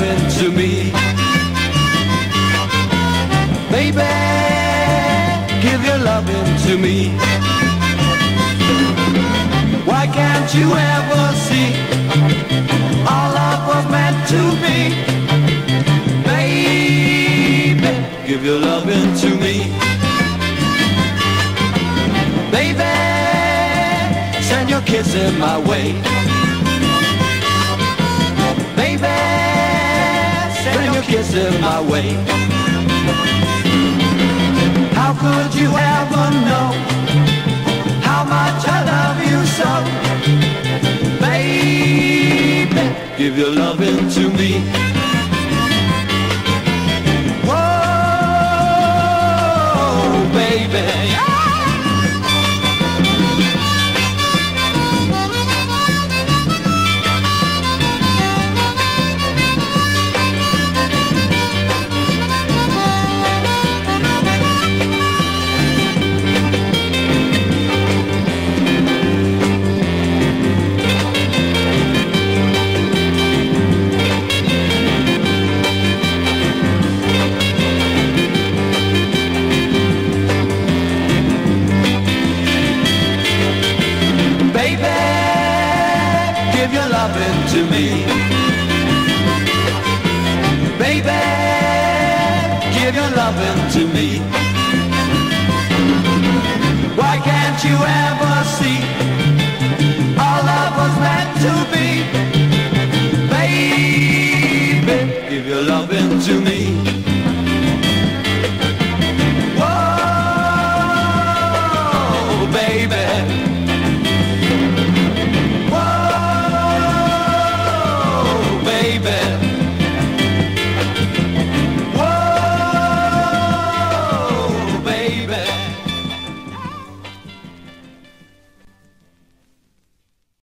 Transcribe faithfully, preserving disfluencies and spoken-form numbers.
loving to me. Baby, give your loving to me. Why can't you ever see our love was meant to be? Baby, give your loving to me. Baby, send your kissing my way. Baby, send your kissing my way. How could you ever know how much I love you so? Baby, give your loving to me. Whoa, baby. Give your loving to me. Baby, give your loving to me. Why can't you ever see our love was meant to be? Baby, give your loving to me.